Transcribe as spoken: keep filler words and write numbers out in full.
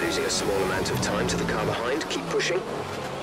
losing a small amount of time to the car behind. Keep pushing.